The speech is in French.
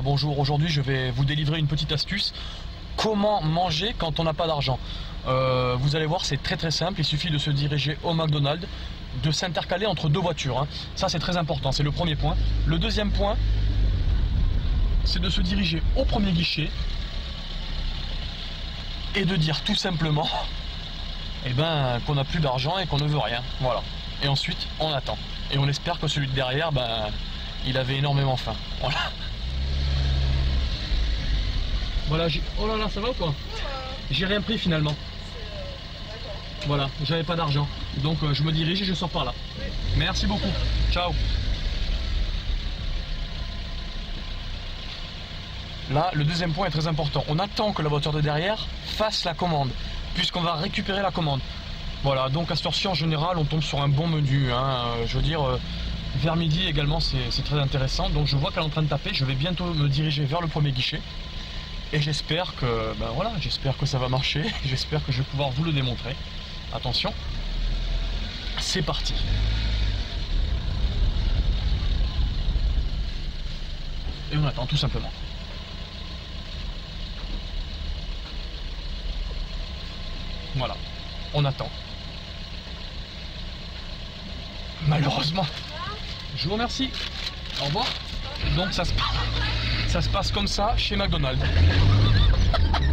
bonjour, aujourd'hui je vais vous délivrer une petite astuce. Comment manger quand on n'a pas d'argent? Vous allez voir, c'est très simple, il suffit de se diriger au McDonald's, de s'intercaler entre deux voitures. Ça c'est très important, c'est le premier point. Le deuxième point, c'est de se diriger au premier guichet et de dire tout simplement qu'on n'a plus d'argent et qu'on ne veut rien. Voilà. Et ensuite on attend. Et on espère que celui de derrière, il avait énormément faim. Voilà. Voilà, oh là là, ça va ou quoi? J'ai rien pris finalement. Voilà, j'avais pas d'argent. Donc je me dirige et je sors par là. Merci beaucoup. Ciao. Là, le deuxième point est très important. On attend que la voiture de derrière fasse la commande, puisqu'on va récupérer la commande. Voilà, donc à cette heure-ci, en général, on tombe sur un bon menu. Je veux dire, vers midi également, c'est très intéressant. Donc je vois qu'elle est en train de taper. Je vais bientôt me diriger vers le premier guichet. Et j'espère que, j'espère que ça va marcher. J'espère que je vais pouvoir vous le démontrer. Attention, c'est parti. Et on attend tout simplement. Voilà, on attend. Malheureusement. Je vous remercie. Au revoir. Donc ça se passe comme ça chez McDonald's.